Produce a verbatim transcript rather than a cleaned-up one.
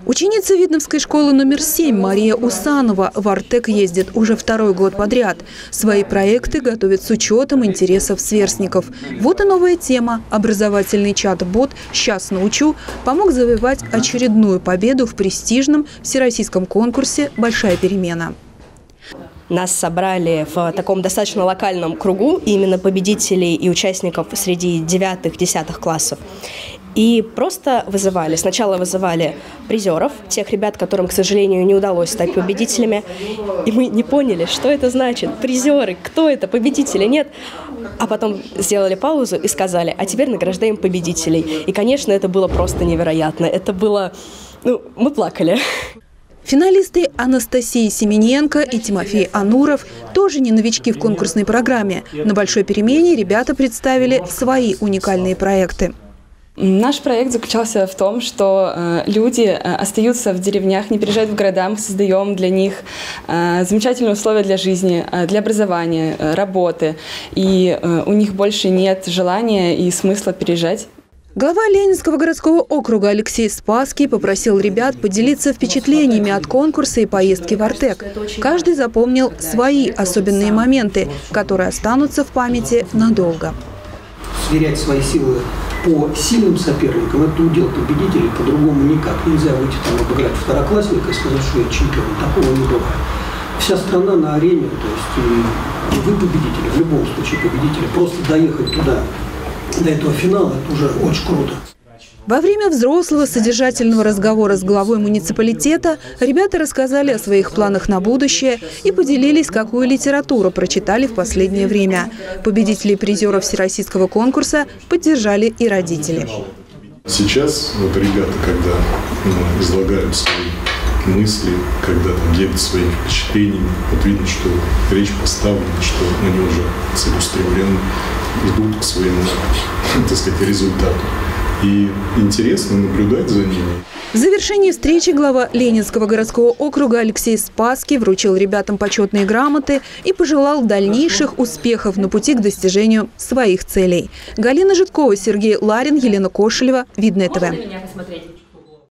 Ученица Видновской школы номер семь Мария Усанова в Артек ездит уже второй год подряд. Свои проекты готовит с учетом интересов сверстников. Вот и новая тема. Образовательный чат-бот «Сейчас научу» помог завоевать очередную победу в престижном всероссийском конкурсе «Большая перемена». Нас собрали в таком достаточно локальном кругу, именно победителей и участников среди девятых-десятых классов. И просто вызывали. Сначала вызывали призеров, тех ребят, которым, к сожалению, не удалось стать победителями. И мы не поняли, что это значит. Призеры, кто это, победители, нет. А потом сделали паузу и сказали, а теперь награждаем победителей. И, конечно, это было просто невероятно. Это было... Ну, мы плакали. Финалисты Анастасия Семененко и Тимофей Ануров тоже не новички в конкурсной программе. На большой перемене ребята представили свои уникальные проекты. Наш проект заключался в том, что э, люди э, остаются в деревнях, не переезжают в города. Мы создаем для них э, замечательные условия для жизни, э, для образования, э, работы. И э, у них больше нет желания и смысла переезжать. Глава Ленинского городского округа Алексей Спасский попросил ребят поделиться впечатлениями от конкурса и поездки в Артек. Каждый запомнил свои особенные моменты, которые останутся в памяти надолго. Сверять свои силы по сильным соперникам – это удел победителей, по-другому никак. Нельзя выйти там обыграть второклассника и сказать, что я чемпион. Такого не бывает. Вся страна на арене, то есть и вы победители, в любом случае победители. Просто доехать туда, до этого финала, это уже очень круто. Во время взрослого содержательного разговора с главой муниципалитета ребята рассказали о своих планах на будущее и поделились, какую литературу прочитали в последнее время. Победителей и призеров всероссийского конкурса поддержали и родители. Сейчас вот ребята, когда ну, излагают свои мысли, когда там, делятся своими впечатлениями, вот видно, что речь поставлена, что они уже целеустремлены, идут к своему, так сказать, результату. И интересно наблюдать за ними. В завершении встречи глава Ленинского городского округа Алексей Спасский вручил ребятам почетные грамоты и пожелал дальнейших успехов на пути к достижению своих целей. Галина Житкова, Сергей Ларин, Елена Кошелева, Видное ТВ.